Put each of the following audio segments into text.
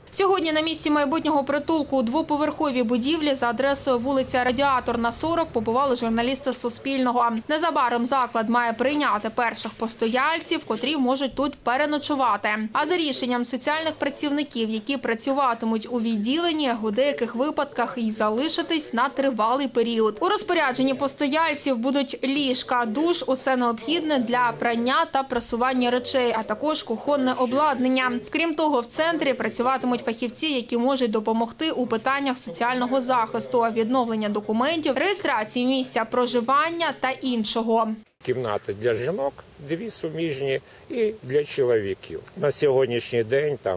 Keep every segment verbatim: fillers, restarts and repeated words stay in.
Сьогодні на місці майбутнього притулку у двоповерховій будівлі за адресою вулиця Радіаторна, сорок побували журналісти Суспільного. Незабаром заклад має прийняти перших постояльців, котрі можуть тут переночувати. А за рішенням соціальних працівників, які працюватимуть у відділенні, у деяких випадках і залишитись на тривалий період. У розпорядженні постояльців будуть ліжка, душ, усе необхідне для прання та прасування речей, а також кухонне обладнання. Крім того, в центрі працюватимуть фахівці, які можуть допомогти у питаннях соціального захисту, відновлення документів, реєстрації місця проживання та іншого. Кімнати для жінок, дві суміжні, і для чоловіків. На сьогоднішній день там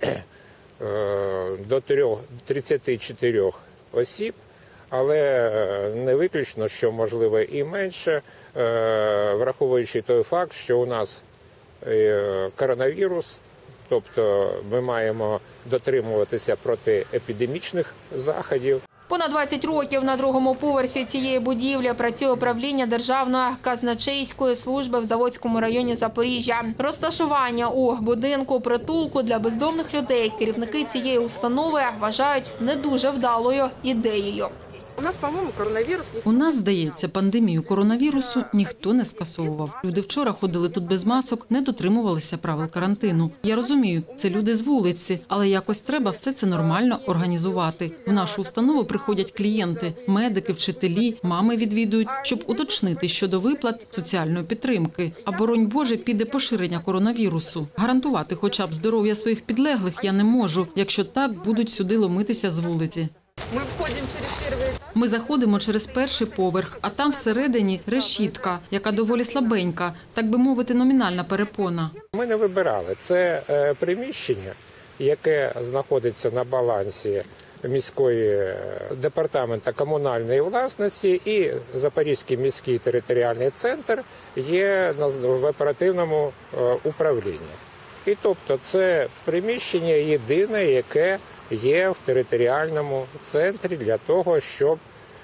до тридцяти чотирьох осіб, але не виключно, що можливо і менше, враховуючи той факт, що у нас коронавірус, тобто ми маємо дотримуватися протиепідемічних заходів. Понад двадцять років на другому поверсі цієї будівлі працює управління Державної казначейської служби в Заводському районі Запоріжжя. Розташування у будинку притулку для бездомних людей керівники цієї установи вважають не дуже вдалою ідеєю. У нас, по-моєму, коронавірус. У нас, здається, пандемію коронавірусу ніхто не скасовував. Люди вчора ходили тут без масок, не дотримувалися правил карантину. Я розумію, це люди з вулиці, але якось треба все це нормально організувати. В нашу установу приходять клієнти, медики, вчителі, мами відвідують, щоб уточнити щодо виплат соціальної підтримки. А боронь Боже, піде поширення коронавірусу. Гарантувати хоча б здоров'я своїх підлеглих я не можу, якщо так будуть сюди ломитися з вулиці. Ми входимо через перший етаж. Ми заходимо через перший поверх, а там всередині решітка, яка доволі слабенька, так би мовити, номінальна перепона. Ми не вибирали. Це приміщення, яке знаходиться на балансі міської департаменту комунальної власності, і Запорізький міський територіальний центр є в оперативному управлінні. І тобто це приміщення єдине, яке є в територіальному центрі для того, щоб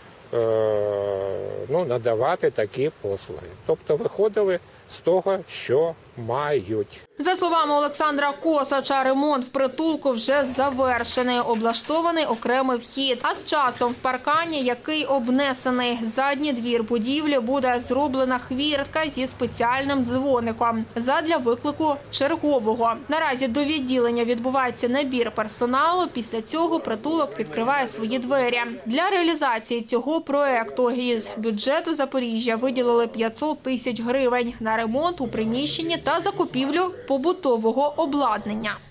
ну, надавати такі послуги. Тобто виходили з того, що мають. За словами Олександра Косача, ремонт в притулку вже завершений, облаштований окремий вхід. А з часом в паркані, який обнесений задній двір будівлі, буде зроблена хвіртка зі спеціальним дзвоником задля виклику чергового. Наразі до відділення відбувається набір персоналу, після цього притулок відкриває свої двері. Для реалізації цього проекту із бюджету Запоріжжя виділили п'ятсот тисяч гривень на ремонт у приміщенні та закупівлю побутового обладнання.